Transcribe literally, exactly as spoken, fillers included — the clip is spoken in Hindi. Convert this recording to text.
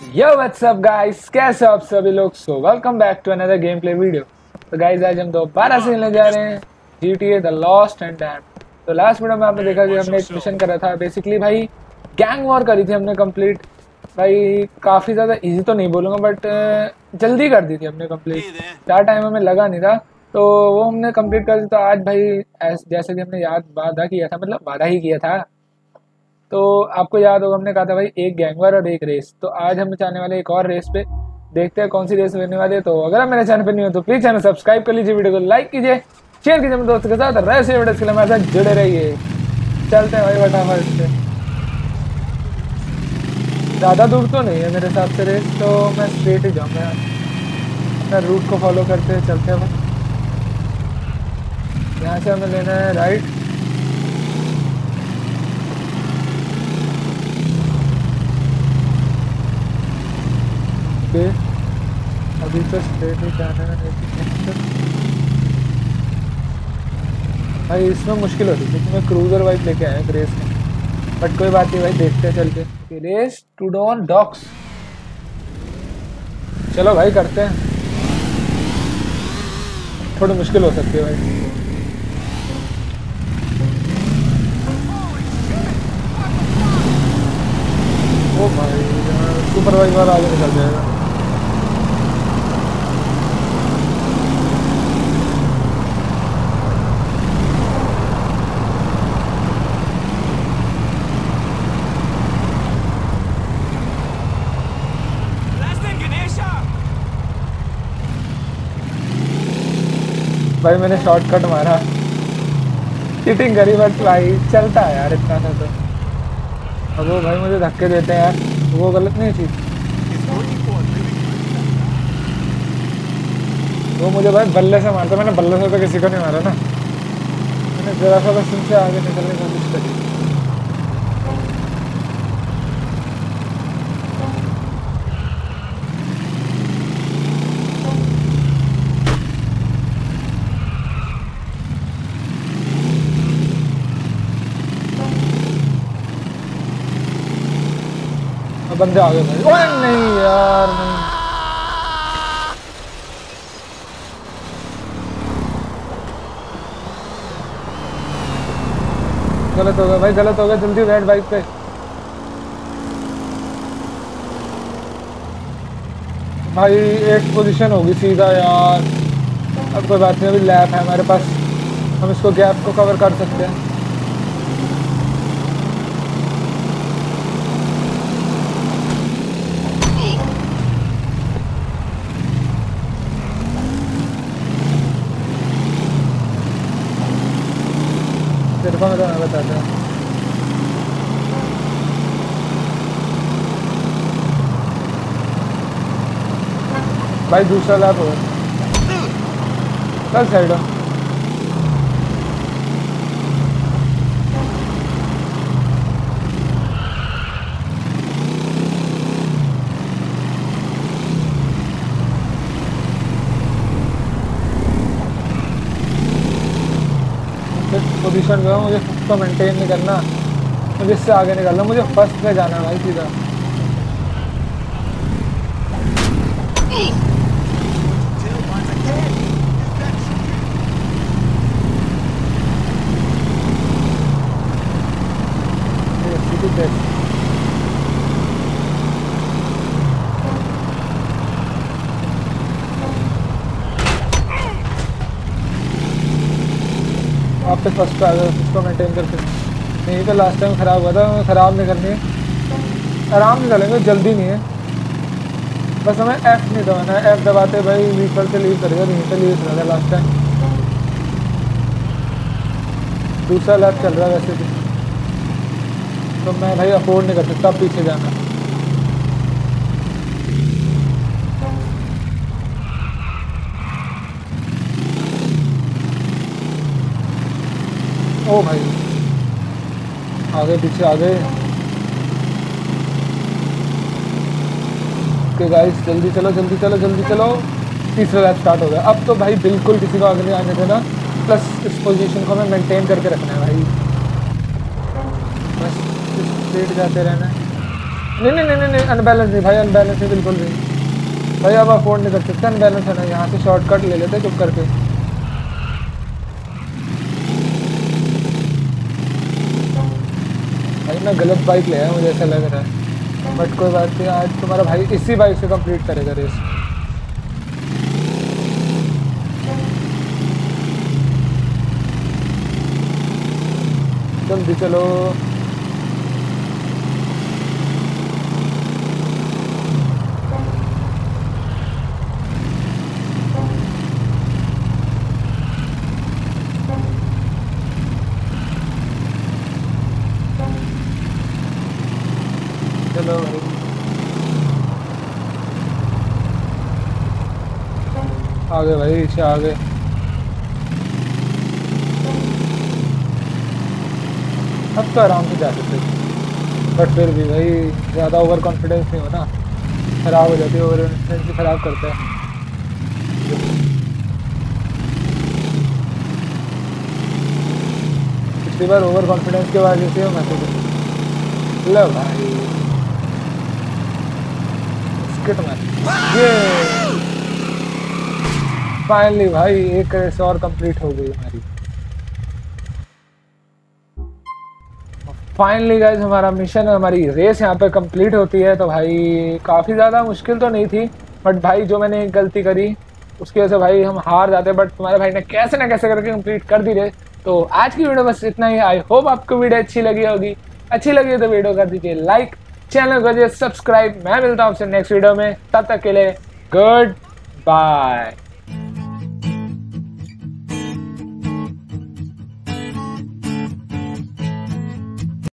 यो व्हाट्स अप गाइस, कैसे हो आप सभी लोग। So welcome back to another game play video. तो गाइस आज हम दोबारा से खेलने जा रहे हैं G T A the lost and damned. तो लास्ट वीडियो में आपने देखा कि हमने एक मिशन करा था। बेसिकली भाई गैंग वॉर करी थी हमने कंप्लीट। भाई काफ़ी ज़्यादा इजी तो नहीं बोलूँगा बट जल्दी कर दी थी हमने कंप्लीट। ज़्यादा टाइम हमें लगा नहीं था, तो वो हमने कंप्लीट कर दी। तो आज भाई जैसे कि हमने याद वादा किया था, मतलब वादा ही किया था, तो आपको याद होगा हमने कहा था भाई एक गैंगवर और एक रेस। तो आज हम जाने वाले एक और रेस पे। देखते हैं कौन सी रेस होने वाली है। तो अगर आप मेरे चैनल पर नहीं हो तो प्लीज चैनल सब्सक्राइब कर लीजिए, वीडियो को लाइक कीजिए, शेयर कीजिए अपने दोस्तों के साथ। वैसे वीडियो के लिए हमारे साथ जुड़े रहिए। चलते हैं भाई फटाफट से। ज़्यादा दूर तो नहीं है मेरे हिसाब से रेस, तो मैं स्ट्रेट ही जाऊँगा। अपना रूट को फॉलो करते चलते हैं भाई। यहाँ से हमें लेना है राइट। अभी तो स्ट्रेट ही जाना है। भाई इसमें मुश्किल होती है क्योंकि मैं क्रूजर वाइप लेके आया रेस में, बट कोई बात नहीं भाई, देखते हैं चल के। रेस टू डॉन डॉक्स, चलो भाई करते हैं। थोड़ी मुश्किल हो सकती है भाई। ओ भाई सुपरवाइजर आगे निकल जाएगा। भाई मैंने शॉर्टकट मारा, चीटिंग करी, बट भाई चलता है यार इतना सा तो। अब वो भाई मुझे धक्के देते हैं यार, वो गलत नहीं चीज। वो मुझे भाई बल्ले से मारता, मैंने बल्ले से तो किसी को नहीं मारा ना। मैंने जरा सा बस उनसे आगे निकलने की कोशिश करी। बंदे आ गए भाई। ओए नहीं यार, नहीं। गलत हो गया भाई, गलत हो गया। जल्दी बैठ बाइक पे। भाई एक पोजीशन होगी सीधा यार। अब कोई बात नहीं, अभी लैप है हमारे पास, हम इसको गैप को कवर कर सकते हैं। तेरे को मैं तो बताता हूँ भाई, दूसरा लैप हो चल साइड हो। पोजीशन जो है मुझे खुद को मेंटेन नहीं करना, मुझे इससे आगे निकलना, मुझे फर्स्ट पे जाना है भाई सीधा। आप पे फर्स्ट पे आ गए, उसको मेंटेन करके। नहीं तो लास्ट टाइम ख़राब हुआ था, ख़राब नहीं करनी है, आराम से चलेंगे, जल्दी नहीं है। बस हमें एफ नहीं दबाना है, एफ दबाते भाई व्हीकल से लीव करेगा, नहीं तो लीव करेगा लास्ट टाइम। दूसरा लैप चल रहा है वैसे भी, तो मैं भाई अफोर्ड नहीं कर सकता पीछे जाना। ओ भाई आगे पीछे आ गए। ओके गाइस जल्दी चलो जल्दी चलो जल्दी चलो। तीसरा लैप स्टार्ट हो गया। अब तो भाई बिल्कुल किसी को आगे नहीं आने देना, प्लस इस पोजीशन को हमें मेंटेन करके रखना है भाई, बस स्ट्रेट जाते रहना है। नहीं नहीं नहीं नहीं अनबैलेंस नहीं भाई, अनबैलेंस नहीं बिल्कुल भी भाई। अब अफोर्ड नहीं कर सकते अनबैलेंस है ना, यहाँ से शॉर्टकट ले लेते चुप करके। भाई मैं गलत बाइक ले आया, मुझे ऐसा लग रहा है, बट कोई बात नहीं, आज तुम्हारा भाई इसी बाइक से कंप्लीट करेगा रेस। जल्दी चलो। चलो भाई आगे भाई, इसे आगे। अब तो आराम से जा सकते, बट फिर भी भाई ज़्यादा ओवर कॉन्फिडेंस नहीं हो ना, खराब हो जाती है, ओवर कॉन्फिडेंस भी खराब करता है। पिछली बार ओवर कॉन्फिडेंस के वजह से मैसेज लो भाई स्किट मैन। ये फाइनली भाई एक रेस और कंप्लीट हो गई हमारी। फाइनली गाइज हमारा मिशन, हमारी रेस यहाँ पे कंप्लीट होती है। तो भाई काफ़ी ज़्यादा मुश्किल तो नहीं थी, बट भाई जो मैंने एक गलती करी उसकी वजह से भाई हम हार जाते, बट तुम्हारे भाई ने कैसे ना कैसे करके कंप्लीट कर दी रहे। तो आज की वीडियो बस इतना ही। आई होप आपको वीडियो अच्छी लगी होगी, अच्छी लगी तो वीडियो कर दीजिए लाइक, चैनल को दीजिए सब्सक्राइब। मैं मिलता हूँ आपसे नेक्स्ट वीडियो में, तब तक के लिए गुड बाय।